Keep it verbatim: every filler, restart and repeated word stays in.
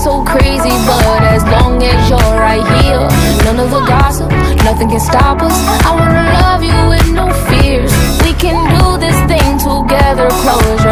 so crazy, but as long as you're right here, none of the gossip, nothing can stop us. I wanna love you with no fears. We can do this thing together, close your